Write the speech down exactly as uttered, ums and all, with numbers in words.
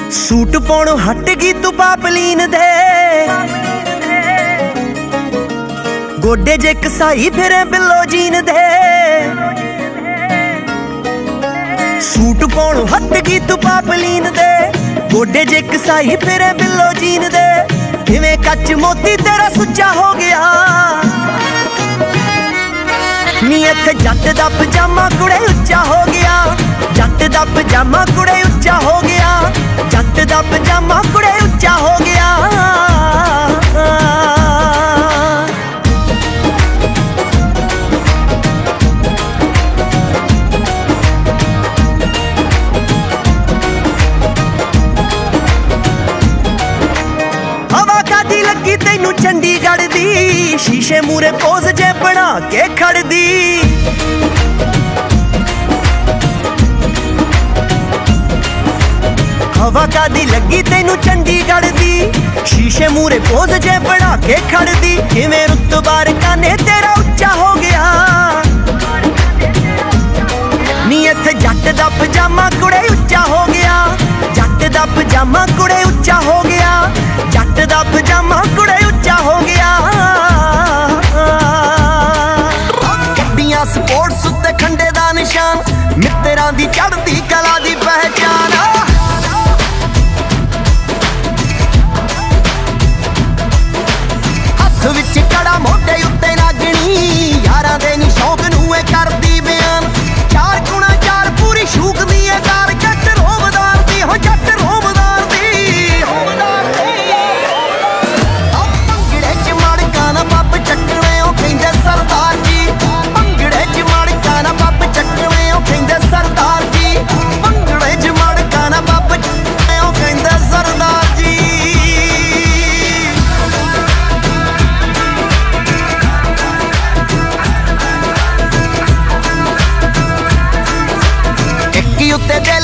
Suit पाउणों हट गई तू पापलीन दे, गोडे जे कसाई फिरे बिलो जीन दे। सूट पाउणों हट गई तू पापलीन दे, गोडे जे कसाई फिरे बिलो जीन दे। किवें कच मोती तेरा सुच्चा हो गया नी, इत्थे जट दा पजामा कुड़े उच्चा हो गया। जट दा पजामा कुड़े उच्चा हो गया, जट दा पजामा कुड़े उच्चा हो गया। हवा कादी लगी तैनू चंडीगढ़ दी, शीशे मूरे पोज जे बना के खड़दी। हवा कादी लगी तैनू चंडीगढ़ दी, शीशे मूरे पोज जे बना के खड़दी। किवें रुतबार काने तेरा उच्चा हो गया नी, इत्थे जट दा पजामा कुड़े उच्चा हो गया। जट दा पजामा कुड़े उच्चा हो गया, जट दा पजामा कुड़े उच्चा हो गया। गड्डियां स्पोर्ट्स उत्ते खंडे दा निशान, मित्तरां दी चढ़दी कला दी पहचान। हत्थ विच कड़ा मोढे उत्ते नागणी, यारां दे नी शौक नूं ए करदी बयान। चार गुणा चार पूरी शूक दी ए कार, जट रोमदार दी हो जट रोमदार दी। भंगड़े च मड़का ना पप्प चटणे ओ कहिंदे सरदार जी। भंगड़े च मड़का ना पप्प चटणे ओ कहिंदे सरदार जी। भंगड़े च मड़का ना पप्प चटणे ओ कहिंदे सरदार जी। उत्ते